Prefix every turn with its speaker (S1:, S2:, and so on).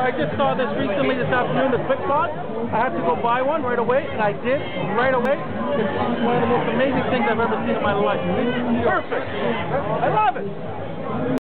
S1: I just saw this recently this afternoon, the Quik Pod. I had to go buy one right away, and I did right away. It's one of the most amazing things I've ever seen in my life. It's perfect. I love it.